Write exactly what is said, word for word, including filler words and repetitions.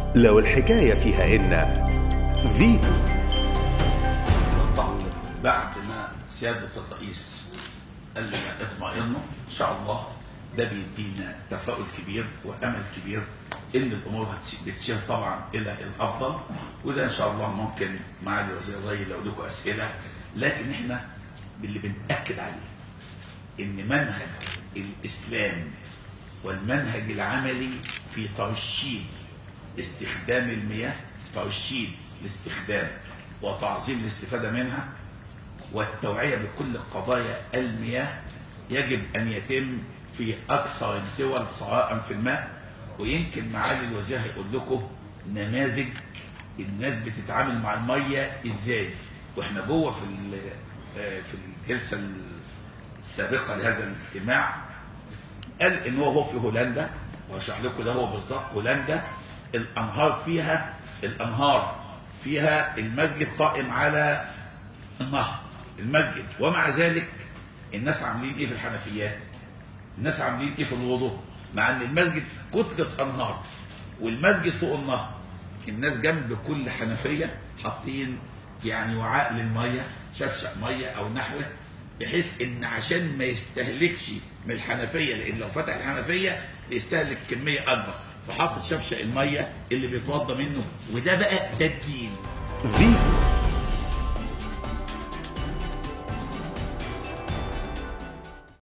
لو الحكاية فيها إن فيتو. طبعا بعد ما سيادة الرئيس قال لنا اطمئنوا إن شاء الله، ده بيدينا تفاؤل كبير وأمل كبير إن الأمور بتسير طبعا إلى الأفضل، وده إن شاء الله ممكن معالي وزير الري لو لكم أسئلة، لكن إحنا اللي بنأكد عليه إن منهج الإسلام والمنهج العملي في ترشيد استخدام المياه، ترشيد الاستخدام وتعظيم الاستفادة منها والتوعية بكل قضايا المياه يجب أن يتم في أكثر الدول ثراء في الماء. ويمكن معالي الوزير هيقول لكم نماذج الناس بتتعامل مع المية إزاي، وإحنا جوه في في الجلسة السابقة لهذا الاجتماع قال إن هو في هولندا، وهشرح لكم ده هو بالظبط. هولندا الأنهار فيها الأنهار فيها المسجد قائم على النهر المسجد، ومع ذلك الناس عاملين ايه في الحنفيات؟ الناس عاملين ايه في الوضوء؟ مع ان المسجد كتلة انهار والمسجد فوق النهر، الناس جنب كل حنفية حاطين يعني وعاء للمية، شفشق مية او نحوه، بحيث ان عشان ما يستهلكش من الحنفية، لان لو فتح الحنفية يستهلك كمية اكبر، فحاطط شفشق المية اللي بيتوضى منه. وده بقى ده الدين. فيتو.